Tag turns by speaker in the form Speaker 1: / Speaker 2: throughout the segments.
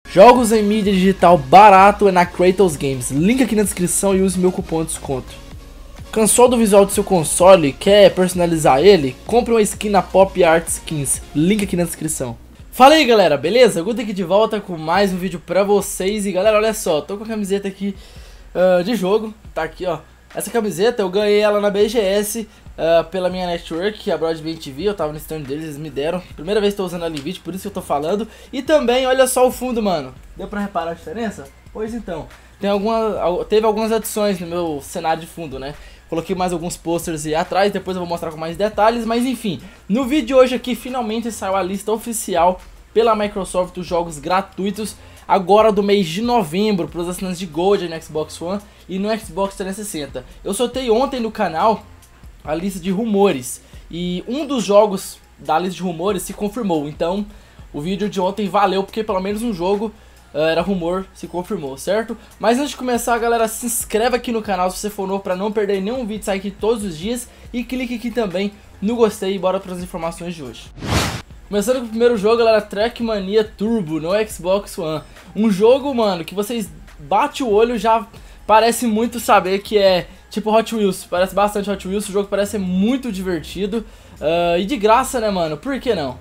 Speaker 1: Jogos em mídia digital barato é na Kratos Games. Link aqui na descrição e use meu cupom de desconto. Cansou do visual do seu console? Quer personalizar ele? Compre uma skin na Pop Art Skins. Link aqui na descrição. Fala aí galera, beleza? Guto aqui de volta com mais um vídeo pra vocês. E galera, olha só, tô com a camiseta aqui de jogo. Tá aqui ó. Essa camiseta eu ganhei ela na BGS pela minha network, a Broadband TV. Eu tava no stand deles, eles me deram. Primeira vez que tô usando ela em vídeo, por isso que eu tô falando. E também, olha só o fundo, mano. Deu pra reparar a diferença? Pois então, teve algumas adições no meu cenário de fundo, né? Coloquei mais alguns posters aí atrás, depois eu vou mostrar com mais detalhes. Mas enfim, no vídeo de hoje aqui finalmente saiu a lista oficial pela Microsoft dos jogos gratuitos agora do mês de novembro para os assinantes de Gold no Xbox One e no Xbox 360. Eu soltei ontem no canal a lista de rumores e um dos jogos da lista de rumores se confirmou. Então o vídeo de ontem valeu porque pelo menos um jogo era rumor, se confirmou, certo? Mas antes de começar, galera, se inscreve aqui no canal se você for novo para não perder nenhum vídeo, sair aqui todos os dias. E clique aqui também no gostei e bora para as informações de hoje. Começando com o primeiro jogo, galera, Trackmania Turbo no Xbox One. Um jogo, mano, que vocês batem o olho já parece muito saber que é tipo Hot Wheels. Parece bastante Hot Wheels, o jogo parece ser muito divertido e de graça, né, mano? Por que não?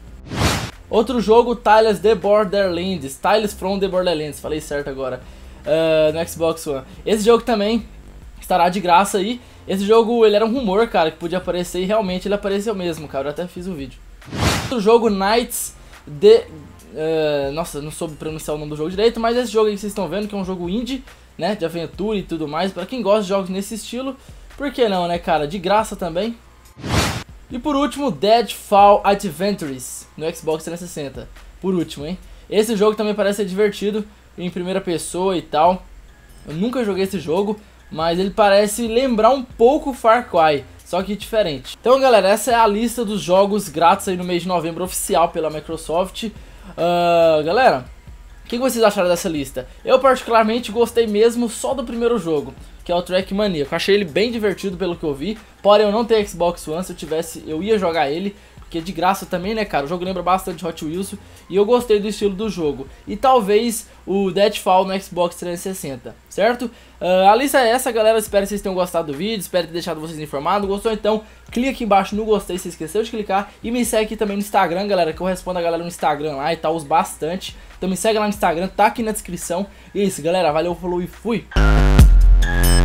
Speaker 1: Outro jogo, Tales The Borderlands, Tales from the Borderlands, falei certo agora, no Xbox One. Esse jogo também estará de graça aí. Esse jogo, ele era um rumor, cara, que podia aparecer e realmente ele apareceu mesmo, cara, eu até fiz um vídeo. Outro jogo, Knights The... nossa, não soube pronunciar o nome do jogo direito, mas esse jogo aí que vocês estão vendo, que é um jogo indie, né, de aventura e tudo mais. Pra quem gosta de jogos nesse estilo, por que não, né, cara, de graça também. E por último, Deadfall Adventures no Xbox 360. Por último, hein? Esse jogo também parece ser divertido, em primeira pessoa e tal. Eu nunca joguei esse jogo, mas ele parece lembrar um pouco Far Cry, só que diferente. Então galera, essa é a lista dos jogos grátis aí no mês de novembro oficial pela Microsoft. Galera, o que vocês acharam dessa lista? Eu particularmente gostei mesmo só do primeiro jogo, que é o Trackmania. Eu achei ele bem divertido pelo que eu vi. Porém eu não tenho Xbox One, se eu tivesse eu ia jogar ele, porque de graça também, né, cara? O jogo lembra bastante Hot Wheels e eu gostei do estilo do jogo. E talvez o Deadfall no Xbox 360, certo? A lista é essa, galera. Espero que vocês tenham gostado do vídeo, espero ter deixado vocês informados. Gostou? Então clica aqui embaixo no gostei se esqueceu de clicar. E me segue aqui também no Instagram, galera, que eu respondo a galera no Instagram lá e tal, uso bastante. Então me segue lá no Instagram, tá aqui na descrição. E é isso, galera. Valeu, falou e fui!